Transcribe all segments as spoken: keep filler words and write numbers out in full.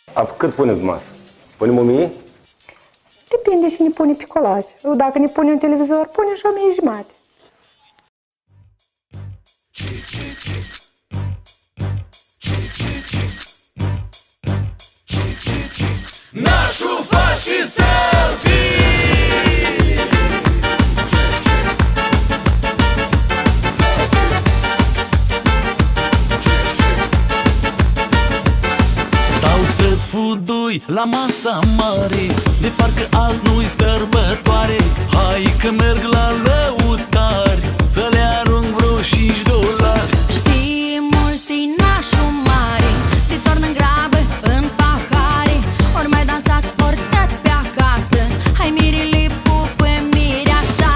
A, cât punem pe masă? Punem o mie? Depinde și ne pune pe colaj. Dacă ne pune un televizor, pune și o mie jumate. Nașul faci și selfie. Stau tăți fudui la masa mare, de parcă azi nu-i sărbătoare. Hai că merg la lăutari, să le arunc vreo cinci dolari. Știi multe nașul mare, se tornă în grabă, în pahare. Ori mai dansați, ori dați pe acasă. Hai mirile, pupă mireasa.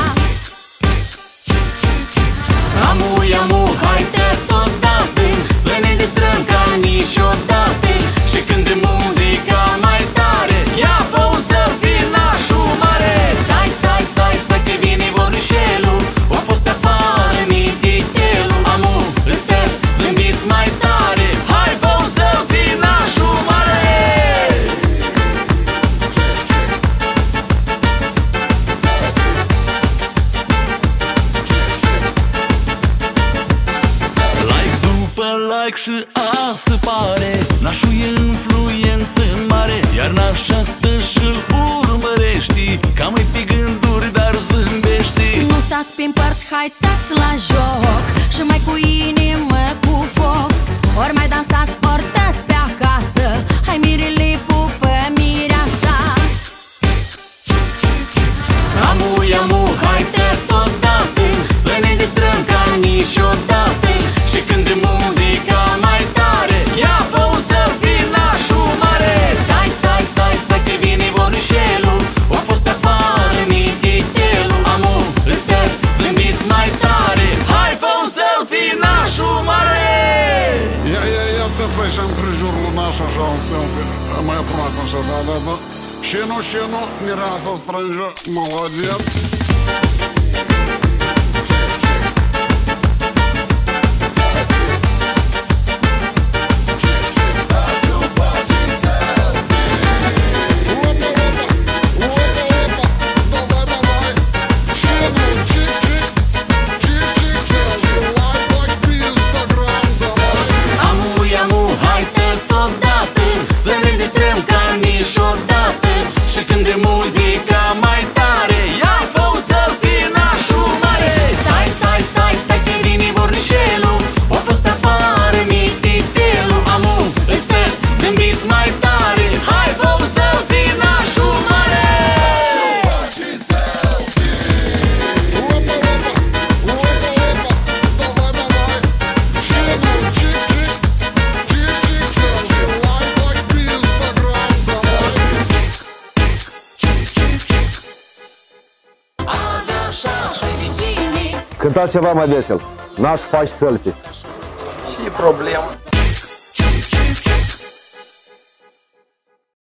Amu, amu, hai tăți odată, să ne distrăm ca niciodată. Și când e muzica mai tare, ia fă un selfie, nașul mare. Stai, stai, stai, stai că vine vornișelul. O fost pe afară mititelul. Amu, îsteți, zâmbiți mai tare. Hai fă un selfie, nașul mare. Like după like și a se pare, nașul e influență mare. Iar nașa stă și-l urmărești, cam e pe gânduri, dar zâmbești. Nu stați pe împărți, hai dați la joc. Și mai cu inimă, cu foc. Ori mai dansați, ori dați pe acasă. Hai mirile, pupă mireasa. Amu, amu, hai tăți odată, să ne distrăm ca niciodată. Și când e muzica mai tare, ia fă un selfie, nașul mare. Stai, stai, stai, stai că vine vornișelul. O fost pe afară mititelul. Amu, îsteți, zâmbiți mai tare. Hai fă un selfie, nașul mare. Ia, ia, ia, te faci împrejurul nașul așa un selfie. Mai aproape așa, da, da, da. Și nu, și nu, mireasa strânge, молодец. Amu, amu, hai tăți odată, să ne distrăm ca niciodată. Și când e muzica mai tare, ia fă un selfie, nașul mare. Stai, stai, stai, stai că vine vornișelul. O fost pe afară mititelul. Amu, îsteți, zâmbiți mai tare. Hai fă un selfie, nașul mare. Cântați ceva mai vesel. Naș faci selfie. Și problema.